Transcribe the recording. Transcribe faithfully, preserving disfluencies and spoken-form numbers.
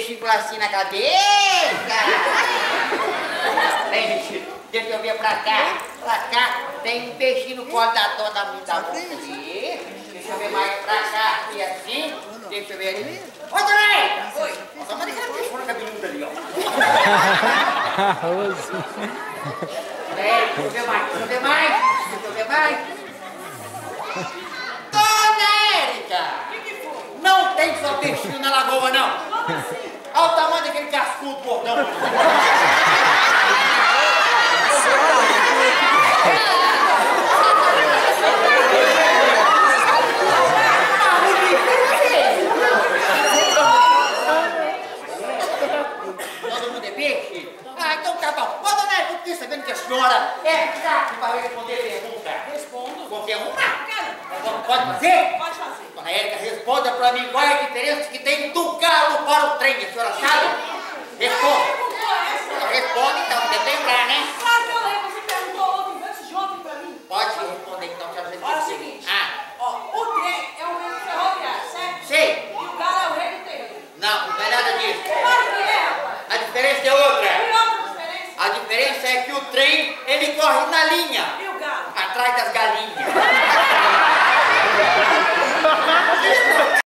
vesícula assim na cabeça. Tem, deixa eu ver pra cá, pra cá. Tem um peixinho no colo da dona da minha boca ali. Deixa eu ver mais pra cá, aqui assim. Deixa eu ver ali. Ô, Dona! Oi! Nossa, mas aquela peixona cabeluda ali, ó. Peraí, deixa eu ver mais, deixa eu ver mais. Deixa eu ver mais. Dona Érica! Não tem só peixinho na lagoa, não. Olha o tamanho daquele cascudo, gordão. Todo mundo é peixe? Ah, então tá bom. Ô, dona Érica, eu fiquei sabendo que a senhora é chato para responder pergunta. Respondo. Qualquer uma? Quero. Pode fazer? Pode fazer. Dona Érica, responda pra mim qual é a diferença que tem do carro para o trem. A senhora sabe? Responda. Responde então, você tem pra, né? Claro que eu lembro. Você perguntou ontem, antes de ontem pra mim. Pode responder então, quero ver. Olha o seguinte. Ah. Ó, o trem é o meio ferroviário, certo? Sei. E o galo é o rei do terreno. Não, não é nada disso. Claro que é, rapaz. A diferença é outra. E outra diferença? A diferença é que o trem, ele corre na linha. E o galo? Atrás das galinhas.